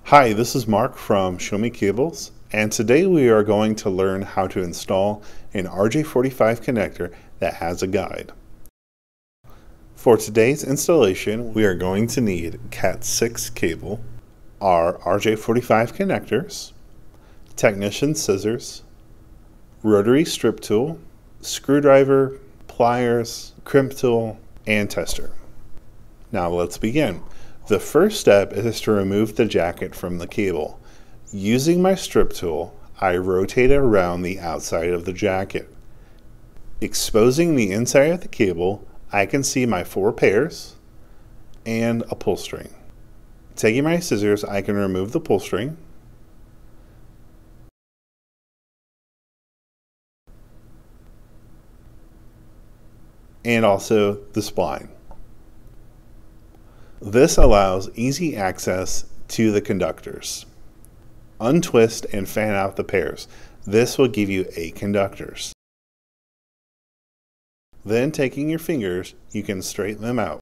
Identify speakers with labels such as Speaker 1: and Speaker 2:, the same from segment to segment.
Speaker 1: Hi, this is Mark from ShowMeCables, and today we are going to learn how to install an RJ45 connector that has a guide. For today's installation, we are going to need Cat 6 cable, our RJ45 connectors, technician scissors, rotary strip tool, screwdriver, pliers, crimp tool, and tester. Now let's begin. The first step is to remove the jacket from the cable. Using my strip tool, I rotate it around the outside of the jacket. Exposing the inside of the cable, I can see my 4 pairs and a pull string. Taking my scissors, I can remove the pull string. And also the spline. This allows easy access to the conductors. Untwist and fan out the pairs. This will give you 8 conductors. Then taking your fingers, you can straighten them out.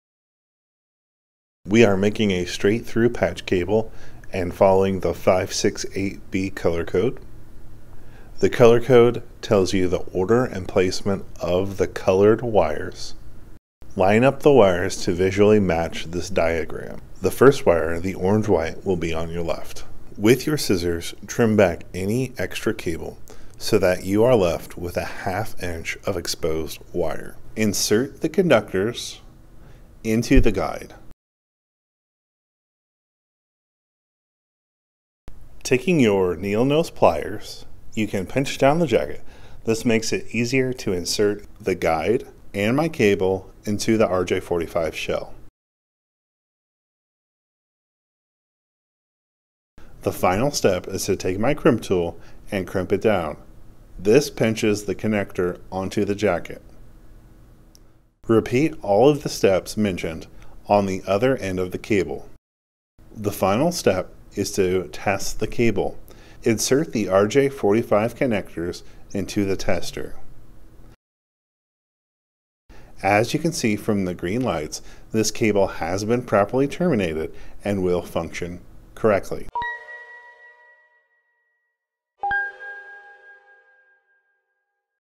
Speaker 1: We are making a straight through patch cable and following the 568B color code. The color code tells you the order and placement of the colored wires. Line up the wires to visually match this diagram. The first wire, the orange-white, will be on your left. With your scissors, trim back any extra cable so that you are left with a 1/2 inch of exposed wire. Insert the conductors into the guide. Taking your needle nose pliers, you can pinch down the jacket. This makes it easier to insert the guide and my cable into the RJ45 shell. The final step is to take my crimp tool and crimp it down. This pinches the connector onto the jacket. Repeat all of the steps mentioned on the other end of the cable. The final step is to test the cable. Insert the RJ45 connectors into the tester. As you can see from the green lights, this cable has been properly terminated and will function correctly.